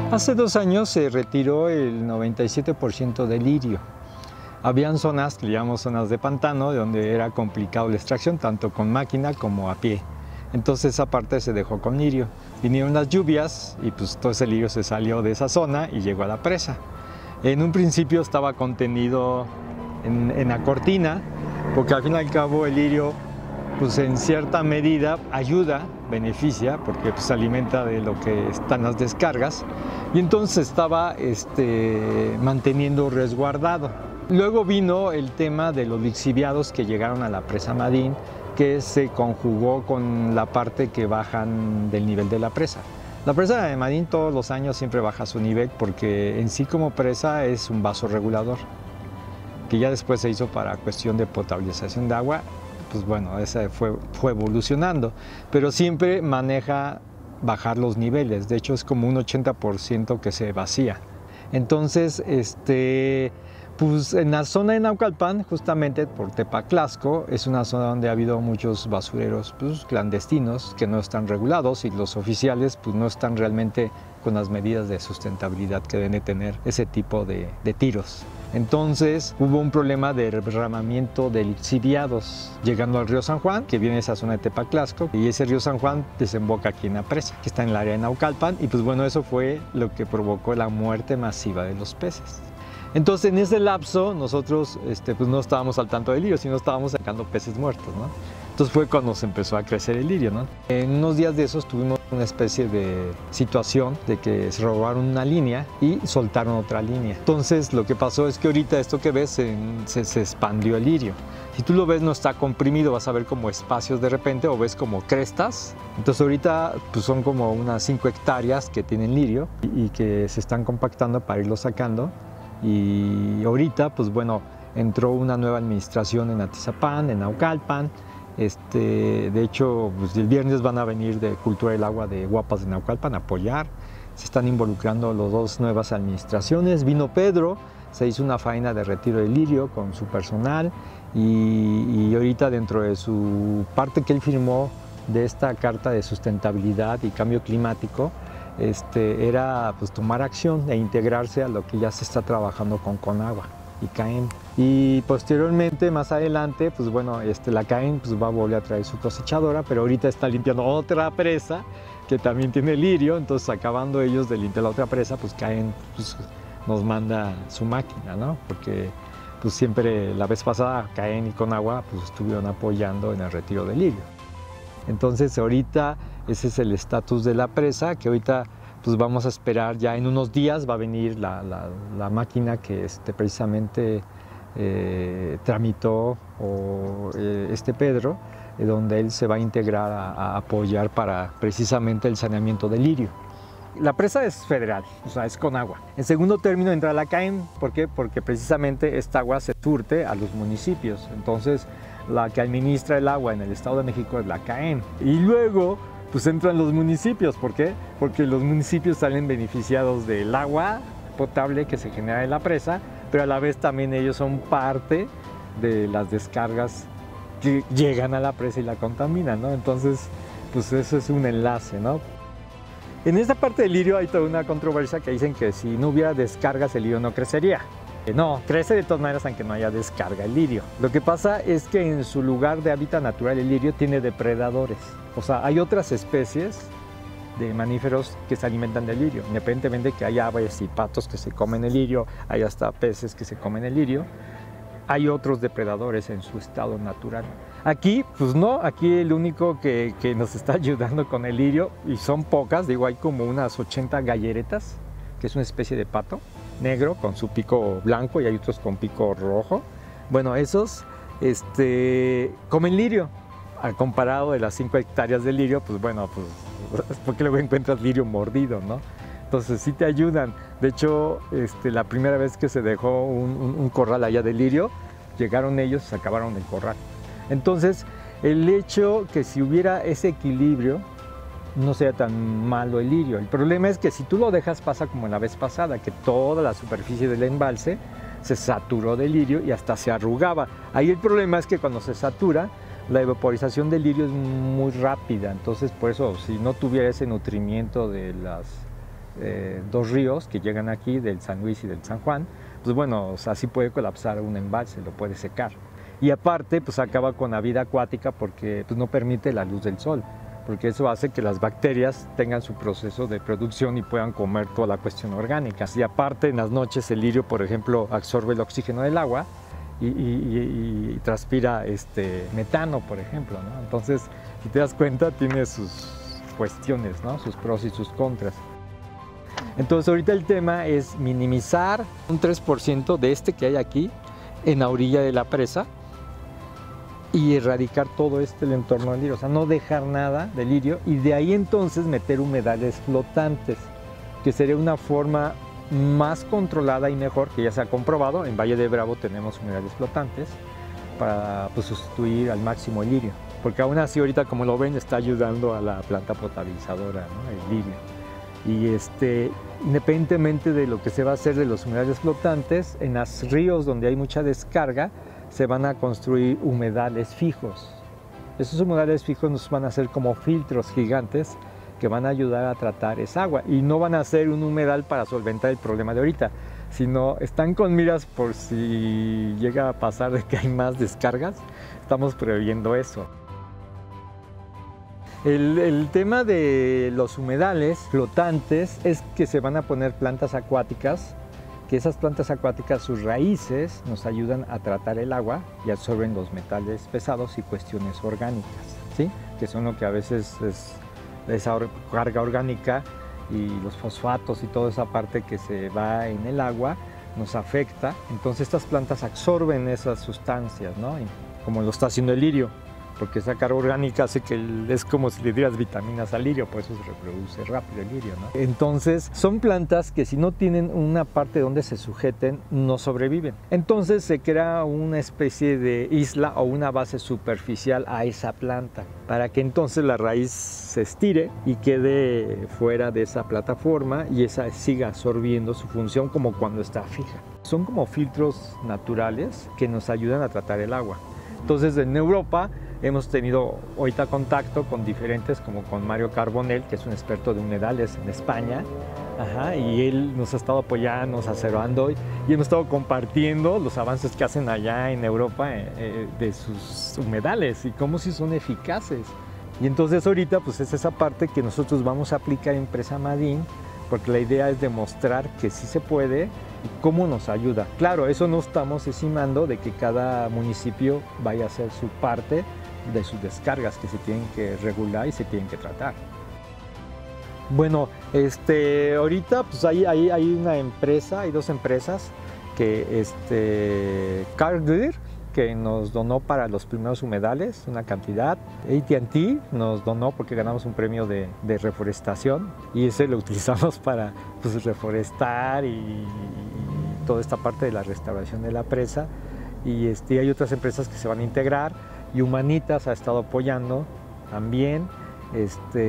Hace 2 años se retiró el 97% del lirio. Habían zonas que le llamamos zonas de pantano, donde era complicado la extracción, tanto con máquina como a pie. Entonces esa parte se dejó con lirio. Vinieron las lluvias y pues todo ese lirio se salió de esa zona y llegó a la presa. En un principio estaba contenido en la cortina, porque al fin y al cabo el lirio pues en cierta medida ayuda, beneficia, porque pues, se alimenta de lo que están las descargas, y entonces estaba manteniendo resguardado. Luego vino el tema de los lixiviados que llegaron a la presa Madín, que se conjugó con la parte que bajan del nivel de la presa. La presa de Madín todos los años siempre baja su nivel porque en sí como presa es un vaso regulador, que ya después se hizo para cuestión de potabilización de agua. Pues bueno, esa fue evolucionando, pero siempre maneja bajar los niveles. De hecho, es como un 80% que se vacía. Entonces, pues en la zona de Naucalpan, justamente por Tepaclasco, es una zona donde ha habido muchos basureros pues, clandestinos que no están regulados y los oficiales pues, no están realmente con las medidas de sustentabilidad que deben de tener ese tipo de tiros. Entonces hubo un problema de derramamiento de lixiviados llegando al río San Juan, que viene de esa zona de Tepaclasco, y ese río San Juan desemboca aquí en la presa, que está en el área de Naucalpan, y pues bueno, eso fue lo que provocó la muerte masiva de los peces. Entonces en ese lapso nosotros pues no estábamos al tanto del lirio, sino estábamos sacando peces muertos, ¿no? Entonces fue cuando se empezó a crecer el lirio, ¿no? En unos días de esos tuvimos una especie de situación de que se robaron una línea y soltaron otra línea. Entonces lo que pasó es que ahorita esto que ves se expandió el lirio. Si tú lo ves no está comprimido, vas a ver como espacios de repente o ves como crestas. Entonces ahorita pues son como unas 5 hectáreas que tienen lirio y que se están compactando para irlo sacando. Y ahorita pues bueno, entró una nueva administración en Atizapán, en Naucalpan. De hecho, pues el viernes van a venir de Cultura del Agua de Guapas de Naucalpan a apoyar. Se están involucrando las 2 nuevas administraciones. Vino Pedro, se hizo una faena de retiro de lirio con su personal y ahorita dentro de su parte que él firmó de esta carta de sustentabilidad y cambio climático, era pues, tomar acción e integrarse a lo que ya se está trabajando con Conagua y CAEM. Y posteriormente, más adelante, pues bueno, la CAEM pues, va a volver a traer su cosechadora, pero ahorita está limpiando otra presa que también tiene lirio, entonces acabando ellos de limpiar la otra presa, pues CAEM pues, nos manda su máquina, ¿no? Porque pues siempre la vez pasada CAEM y Conagua pues estuvieron apoyando en el retiro del lirio. Entonces ahorita ese es el estatus de la presa, que ahorita pues vamos a esperar, ya en unos días va a venir la máquina que precisamente tramitó Pedro, donde él se va a integrar a apoyar para precisamente el saneamiento del lirio. La presa es federal, o sea, es Conagua. En segundo término entra la CAEM, ¿por qué? Porque precisamente esta agua se surte a los municipios, entonces la que administra el agua en el Estado de México es la CAEM. Y luego pues entran los municipios, ¿por qué? Porque los municipios salen beneficiados del agua potable que se genera en la presa, pero a la vez también ellos son parte de las descargas que llegan a la presa y la contaminan, ¿no? Entonces, pues eso es un enlace, ¿no? En esta parte del lirio hay toda una controversia que dicen que si no hubiera descargas el lirio no crecería. No, crece de todas maneras aunque no haya descarga el lirio. Lo que pasa es que en su lugar de hábitat natural el lirio tiene depredadores. O sea, hay otras especies de mamíferos que se alimentan del lirio, independientemente de que haya aves y patos que se comen el lirio, hay hasta peces que se comen el lirio, hay otros depredadores en su estado natural. Aquí, pues no, aquí el único que nos está ayudando con el lirio, y son pocas, digo, hay como unas 80 galleretas, que es una especie de pato negro con su pico blanco y hay otros con pico rojo. Bueno, esos comen lirio. Al comparado de las 5 hectáreas de lirio, pues bueno, pues porque luego encuentras lirio mordido, ¿no? Entonces sí te ayudan. De hecho, la primera vez que se dejó un corral allá de lirio, llegaron ellos y se acabaron el corral. Entonces, el hecho que si hubiera ese equilibrio, no sea tan malo el lirio. El problema es que si tú lo dejas, pasa como la vez pasada, que toda la superficie del embalse se saturó de lirio y hasta se arrugaba. Ahí el problema es que cuando se satura, la evaporización del lirio es muy rápida, entonces por eso si no tuviera ese nutrimiento de las dos ríos que llegan aquí, del San Luis y del San Juan, pues bueno, o sea, sí puede colapsar un embalse, lo puede secar. Y aparte, pues acaba con la vida acuática porque pues, no permite la luz del sol, porque eso hace que las bacterias tengan su proceso de producción y puedan comer toda la cuestión orgánica. Y aparte, en las noches el lirio, por ejemplo, absorbe el oxígeno del agua y transpira metano, por ejemplo, ¿no? Entonces, si te das cuenta, tiene sus cuestiones, ¿no? Sus pros y sus contras. Entonces, ahorita el tema es minimizar un 3% de que hay aquí en la orilla de la presa y erradicar todo el entorno del lirio, o sea, no dejar nada de lirio y de ahí entonces meter humedales flotantes, que sería una forma más controlada y mejor, que ya se ha comprobado. En Valle de Bravo tenemos humedales flotantes para pues, sustituir al máximo el lirio, porque aún así ahorita, como lo ven, está ayudando a la planta potabilizadora, ¿no? El lirio. Y independientemente de lo que se va a hacer de los humedales flotantes, en los ríos donde hay mucha descarga, se van a construir humedales fijos. Esos humedales fijos nos van a hacer como filtros gigantes que van a ayudar a tratar esa agua. Y no van a ser un humedal para solventar el problema de ahorita, sino están con miras por si llega a pasar de que hay más descargas. Estamos previendo eso. El tema de los humedales flotantes es que se van a poner plantas acuáticas, que esas plantas acuáticas, sus raíces nos ayudan a tratar el agua y absorben los metales pesados y cuestiones orgánicas, ¿sí? Que son lo que a veces es esa carga orgánica y los fosfatos y toda esa parte que se va en el agua nos afecta. Entonces estas plantas absorben esas sustancias, ¿no? Y como lo está haciendo el lirio, porque esa carga orgánica hace que es como si le dieras vitaminas al lirio, por eso se reproduce rápido el lirio, ¿no? Entonces son plantas que si no tienen una parte donde se sujeten, no sobreviven. Entonces se crea una especie de isla o una base superficial a esa planta, para que entonces la raíz se estire y quede fuera de esa plataforma y esa siga absorbiendo su función como cuando está fija. Son como filtros naturales que nos ayudan a tratar el agua. Entonces en Europa hemos tenido ahorita contacto con diferentes, como con Mario Carbonell, que es un experto de humedales en España, y él nos ha estado apoyando, asesorando y hemos estado compartiendo los avances que hacen allá en Europa de sus humedales y cómo sí son eficaces. Y entonces ahorita pues es esa parte que nosotros vamos a aplicar en Presa Madín, porque la idea es demostrar que sí se puede y cómo nos ayuda. Claro, eso no estamos estimando de que cada municipio vaya a hacer su parte de sus descargas que se tienen que regular y se tienen que tratar. Bueno, ahorita pues hay una empresa, hay dos empresas que Cargill, que nos donó para los primeros humedales una cantidad. AT&T nos donó porque ganamos un premio de reforestación y ese lo utilizamos para pues, reforestar y toda esta parte de la restauración de la presa. Y hay otras empresas que se van a integrar y Humanitas ha estado apoyando también. Y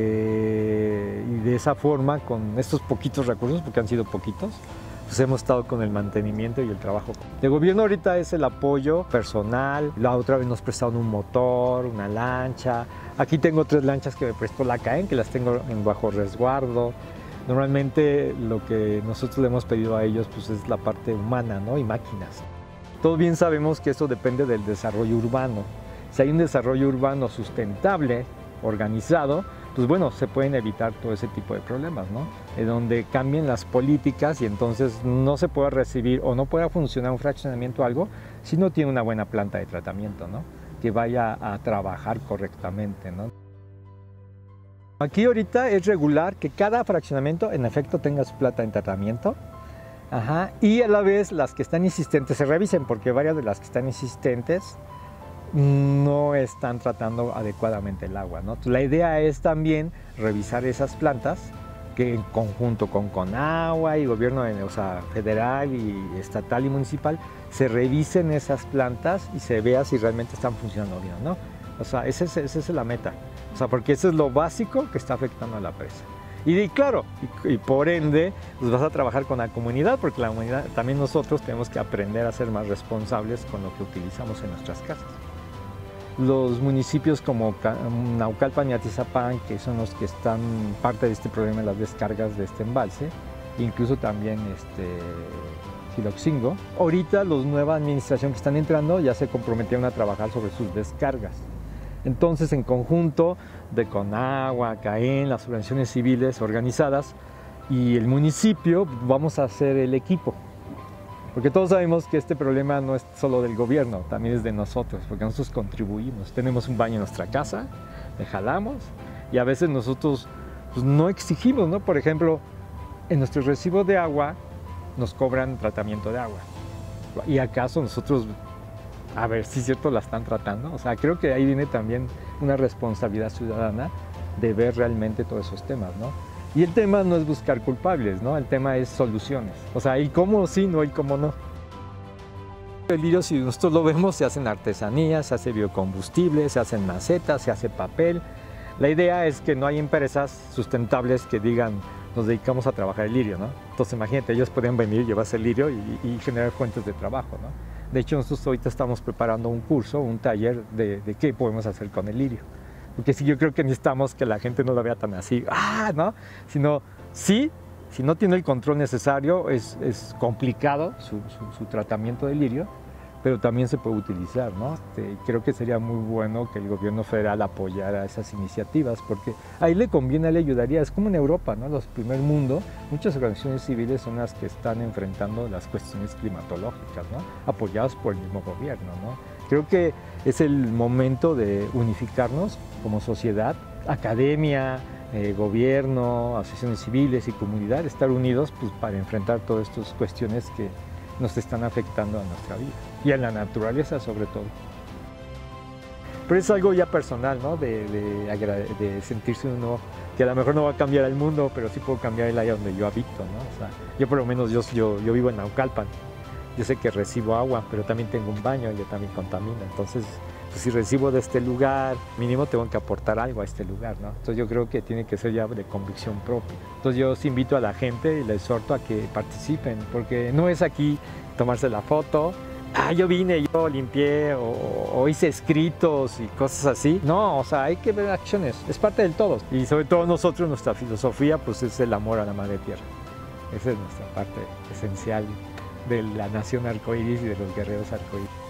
de esa forma, con estos poquitos recursos, porque han sido poquitos, pues hemos estado con el mantenimiento y el trabajo. El gobierno ahorita es el apoyo personal. La otra vez nos prestaron un motor, una lancha. Aquí tengo 3 lanchas que me prestó la CAEN, que las tengo en bajo resguardo. Normalmente lo que nosotros le hemos pedido a ellos pues, es la parte humana, ¿no? Y máquinas. Todos bien sabemos que eso depende del desarrollo urbano. Si hay un desarrollo urbano sustentable, organizado, pues bueno, se pueden evitar todo ese tipo de problemas, ¿no? En donde cambien las políticas y entonces no se pueda recibir o no pueda funcionar un fraccionamiento o algo si no tiene una buena planta de tratamiento, ¿no? Que vaya a trabajar correctamente, ¿no? Aquí ahorita es regular que cada fraccionamiento en efecto tenga su planta de tratamiento. Y a la vez las que están insistentes se revisen, porque varias de las que están insistentes no están tratando adecuadamente el agua, ¿no? La idea es también revisar esas plantas que en conjunto con Conagua y gobierno federal y estatal y municipal se revisen esas plantas y se vea si realmente están funcionando bien, ¿no? O sea, esa es la meta, o sea, porque eso es lo básico que está afectando a la presa. Y claro, y por ende, pues vas a trabajar con la comunidad, porque la comunidad, también nosotros tenemos que aprender a ser más responsables con lo que utilizamos en nuestras casas. Los municipios como Naucalpan y Atizapán, que son los que están parte de este problema de las descargas de este embalse, incluso también Siloxingo. Ahorita la nueva administración que están entrando ya se comprometieron a trabajar sobre sus descargas. Entonces, en conjunto de Conagua, CAEN, las organizaciones civiles organizadas y el municipio, vamos a hacer el equipo. Porque todos sabemos que este problema no es solo del gobierno, también es de nosotros, porque nosotros contribuimos. Tenemos un baño en nuestra casa, le jalamos, y a veces nosotros pues, no exigimos, ¿no? Por ejemplo, en nuestro recibo de agua nos cobran tratamiento de agua. ¿Y acaso nosotros, a ver si es cierto, la están tratando? O sea, creo que ahí viene también una responsabilidad ciudadana de ver realmente todos esos temas, ¿no? Y el tema no es buscar culpables, ¿no? El tema es soluciones. O sea, el cómo sí, no el cómo no. El lirio, si nosotros lo vemos, se hacen artesanías, se hace biocombustible, se hacen macetas, se hace papel. La idea es que no hay empresas sustentables que digan, nos dedicamos a trabajar el lirio, ¿no? Entonces, imagínate, ellos podrían venir, llevarse el lirio y generar fuentes de trabajo, ¿no? De hecho, nosotros ahorita estamos preparando un curso, un taller de qué podemos hacer con el lirio. Porque sí, yo creo que necesitamos que la gente no lo vea tan así, ¿no? Sino, sí, si no tiene el control necesario, es complicado su tratamiento del lirio, pero también se puede utilizar, ¿no? Creo que sería muy bueno que el gobierno federal apoyara esas iniciativas, porque ahí le conviene, le ayudaría. Es como en Europa, ¿no? Los primer mundo, muchas organizaciones civiles son las que están enfrentando las cuestiones climatológicas, ¿no? Apoyadas por el mismo gobierno, ¿no? Creo que es el momento de unificarnos como sociedad, academia, gobierno, asociaciones civiles y comunidad, estar unidos pues, para enfrentar todas estas cuestiones que nos están afectando a nuestra vida y a la naturaleza sobre todo. Pero es algo ya personal, ¿no? De sentirse uno que a lo mejor no va a cambiar el mundo, pero sí puedo cambiar el área donde yo habito, ¿no? O sea, yo por lo menos yo vivo en Naucalpan. Yo sé que recibo agua, pero también tengo un baño y yo también contamino. Entonces, pues, si recibo de este lugar, mínimo tengo que aportar algo a este lugar, ¿no? Entonces yo creo que tiene que ser ya de convicción propia. Entonces yo os invito a la gente y les exhorto a que participen, porque no es aquí tomarse la foto, yo vine, yo limpié o hice escritos y cosas así. No, o sea, hay que ver acciones, es parte del todo. Y sobre todo nosotros, nuestra filosofía, pues es el amor a la madre tierra. Esa es nuestra parte esencial de la nación arcoíris y de los guerreros arcoíris.